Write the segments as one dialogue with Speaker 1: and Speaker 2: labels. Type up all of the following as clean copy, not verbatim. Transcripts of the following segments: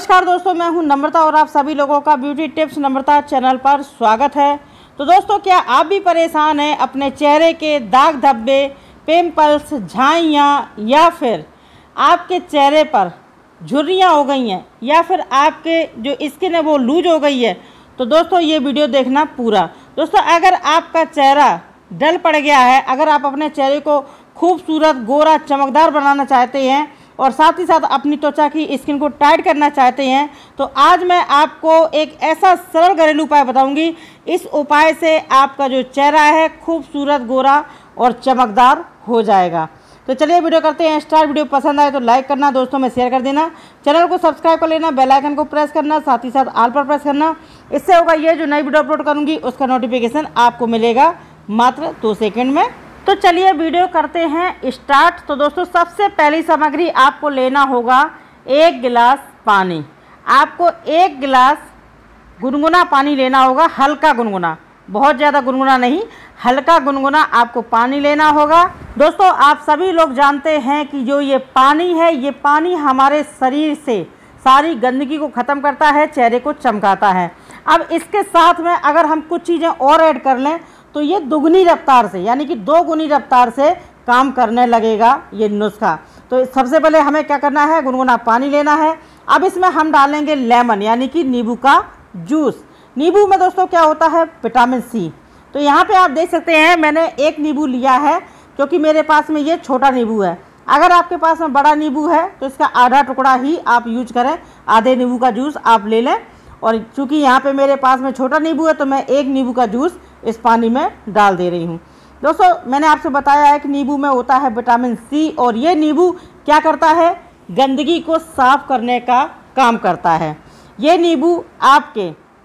Speaker 1: नमस्कार दोस्तों, मैं हूं नम्रता और आप सभी लोगों का ब्यूटी टिप्स नम्रता चैनल पर स्वागत है। तो दोस्तों, क्या आप भी परेशान हैं अपने चेहरे के दाग धब्बे, पिंपल्स, झाइयाँ या फिर आपके चेहरे पर झुर्रियाँ हो गई हैं या फिर आपके जो स्किन है वो लूज हो गई है? तो दोस्तों ये वीडियो देखना पूरा। दोस्तों, अगर आपका चेहरा डल पड़ गया है, अगर आप अपने चेहरे को खूबसूरत, गोरा, चमकदार बनाना चाहते हैं और साथ ही साथ अपनी त्वचा की स्किन को टाइट करना चाहते हैं, तो आज मैं आपको एक ऐसा सरल घरेलू उपाय बताऊंगी। इस उपाय से आपका जो चेहरा है खूबसूरत, गोरा और चमकदार हो जाएगा। तो चलिए वीडियो करते हैं स्टार्ट। वीडियो पसंद आए तो लाइक करना, दोस्तों में शेयर कर देना, चैनल को सब्सक्राइब कर लेना, बेल आइकन को प्रेस करना, साथ ही साथ ऑल पर प्रेस करना। इससे होगा ये, जो नई वीडियो अपलोड करूँगी उसका नोटिफिकेशन आपको मिलेगा मात्र 2 सेकंड में। तो चलिए वीडियो करते हैं स्टार्ट। तो दोस्तों, सबसे पहली सामग्री आपको लेना होगा 1 गिलास पानी। आपको 1 गिलास गुनगुना पानी लेना होगा, हल्का गुनगुना, बहुत ज़्यादा गुनगुना नहीं, हल्का गुनगुना आपको पानी लेना होगा। दोस्तों, आप सभी लोग जानते हैं कि जो ये पानी है, ये पानी हमारे शरीर से सारी गंदगी को ख़त्म करता है, चेहरे को चमकाता है। अब इसके साथ में अगर हम कुछ चीज़ें और ऐड कर लें तो ये दुगनी रफ्तार से, यानी कि 2 गुनी रफ्तार से काम करने लगेगा ये नुस्खा। तो सबसे पहले हमें क्या करना है, गुनगुना पानी लेना है। अब इसमें हम डालेंगे लेमन, यानी कि नींबू का जूस। नींबू में दोस्तों क्या होता है, विटामिन सी। तो यहाँ पे आप देख सकते हैं मैंने 1 नींबू लिया है, क्योंकि मेरे पास में ये छोटा नींबू है। अगर आपके पास में बड़ा नींबू है तो इसका आधा टुकड़ा ही आप यूज करें, आधे नींबू का जूस आप ले लें। और चूँकि यहाँ पे मेरे पास में छोटा नींबू है तो मैं 1 नींबू का जूस इस पानी में डाल दे रही हूँ। दोस्तों, मैंने आपसे बताया है कि नींबू में होता है विटामिन सी, और ये नींबू क्या करता है, गंदगी को साफ करने का काम करता है। ये नींबू आपके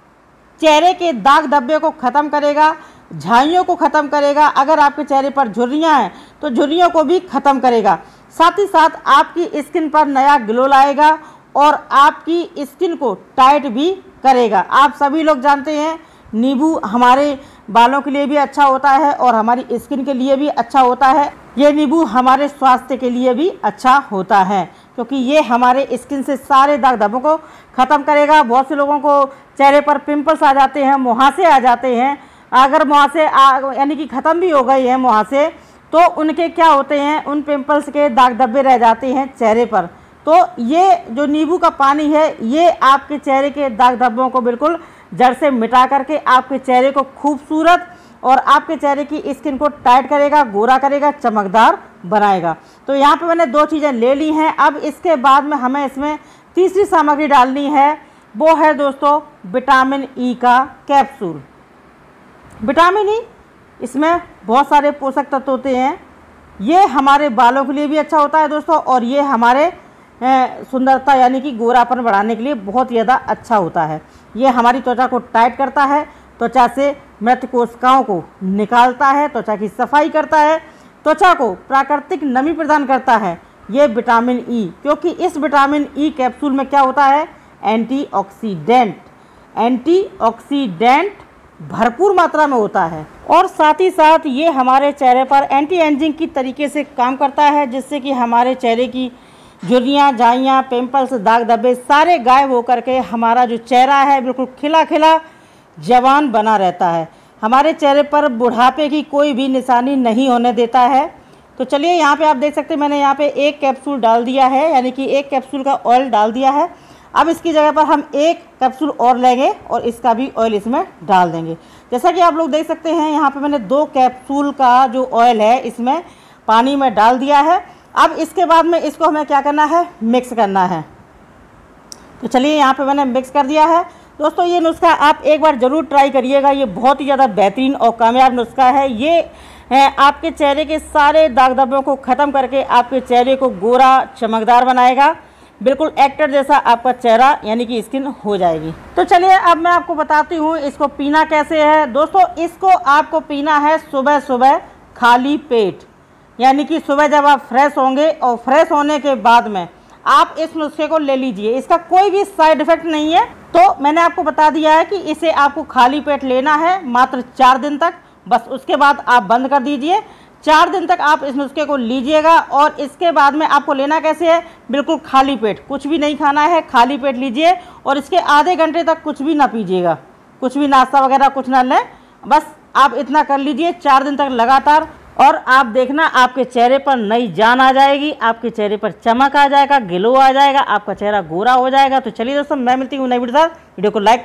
Speaker 1: चेहरे के दाग धब्बे को ख़त्म करेगा, झाइयों को ख़त्म करेगा। अगर आपके चेहरे पर झुर्रियाँ हैं तो झुर्रियों को भी ख़त्म करेगा। साथ ही साथ आपकी स्किन पर नया ग्लो लाएगा और आपकी स्किन को टाइट भी करेगा। आप सभी लोग जानते हैं नींबू हमारे बालों के लिए भी अच्छा होता है और हमारी स्किन के लिए भी अच्छा होता है। ये नींबू हमारे स्वास्थ्य के लिए भी अच्छा होता है, क्योंकि ये हमारे स्किन से सारे दाग धब्बों को ख़त्म करेगा। बहुत से लोगों को चेहरे पर पिंपल्स आ जाते हैं, मुहासे आ जाते हैं। अगर मुहासे यानी कि ख़त्म भी हो गए हैं मुहासे, तो उनके क्या होते हैं, उन पिंपल्स के दाग धब्बे रह जाते हैं चेहरे पर। तो ये जो नींबू का पानी है, ये आपके चेहरे के दाग धब्बों को बिल्कुल जड़ से मिटा करके आपके चेहरे को खूबसूरत और आपके चेहरे की स्किन को टाइट करेगा, गोरा करेगा, चमकदार बनाएगा। तो यहाँ पे मैंने 2 चीज़ें ले ली हैं। अब इसके बाद में हमें इसमें तीसरी सामग्री डालनी है, वो है दोस्तों विटामिन ई का कैप्सूल। विटामिन ई, इसमें बहुत सारे पोषक तत्व होते हैं। ये हमारे बालों के लिए भी अच्छा होता है दोस्तों, और ये हमारे सुंदरता यानी कि गोरापन बढ़ाने के लिए बहुत ज़्यादा अच्छा होता है। ये हमारी त्वचा को टाइट करता है, त्वचा से मृत कोशिकाओं को निकालता है, त्वचा की सफाई करता है, त्वचा को प्राकृतिक नमी प्रदान करता है ये विटामिन ई। क्योंकि इस विटामिन ई कैप्सूल में क्या होता है, एंटीऑक्सीडेंट भरपूर मात्रा में होता है। और साथ ही साथ ये हमारे चेहरे पर एंटी एजिंग की तरीके से काम करता है, जिससे कि हमारे चेहरे की झुर्रियाँ, झाइयाँ, पिंपल्स, दाग धब्बे सारे गायब होकर के हमारा जो चेहरा है बिल्कुल खिला खिला जवान बना रहता है। हमारे चेहरे पर बुढ़ापे की कोई भी निशानी नहीं होने देता है। तो चलिए यहाँ पे आप देख सकते हैं मैंने यहाँ पे 1 कैप्सूल डाल दिया है, यानी कि 1 कैप्सूल का ऑयल डाल दिया है। अब इसकी जगह पर हम 1 कैप्सूल और लेंगे और इसका भी ऑयल इसमें डाल देंगे। जैसा कि आप लोग देख सकते हैं यहाँ पे मैंने 2 कैप्सूल का जो ऑयल है इसमें पानी में डाल दिया है। अब इसके बाद में इसको हमें क्या करना है, मिक्स करना है। तो चलिए यहाँ पे मैंने मिक्स कर दिया है। दोस्तों, ये नुस्खा आप एक बार ज़रूर ट्राई करिएगा, ये बहुत ही ज़्यादा बेहतरीन और कामयाब नुस्खा है। ये आपके चेहरे के सारे दाग धब्बों को ख़त्म करके आपके चेहरे को गोरा, चमकदार बनाएगा। बिल्कुल एक्टर जैसा आपका चेहरा यानी कि स्किन हो जाएगी। तो चलिए अब मैं आपको बताती हूँ इसको पीना कैसे है। दोस्तों, इसको आपको पीना है सुबह सुबह खाली पेट, यानी कि सुबह जब आप फ्रेश होंगे और फ्रेश होने के बाद में आप इस नुस्खे को ले लीजिए। इसका कोई भी साइड इफ़ेक्ट नहीं है। तो मैंने आपको बता दिया है कि इसे आपको खाली पेट लेना है मात्र 4 दिन तक, बस उसके बाद आप बंद कर दीजिए। 4 दिन तक आप इस नुस्खे को लीजिएगा। और इसके बाद में आपको लेना कैसे है, बिल्कुल खाली पेट, कुछ भी नहीं खाना है, खाली पेट लीजिए। और इसके आधे घंटे तक कुछ भी ना पीजिएगा, कुछ भी नाश्ता वगैरह कुछ ना लें, बस आप इतना कर लीजिए 4 दिन तक लगातार। और आप देखना आपके चेहरे पर नई जान आ जाएगी, आपके चेहरे पर चमक आ जाएगा, ग्लो आ जाएगा, आपका चेहरा गोरा हो जाएगा। तो चलिए दोस्तों, मैं मिलती हूँ नई वीडियो के साथ। वीडियो को लाइक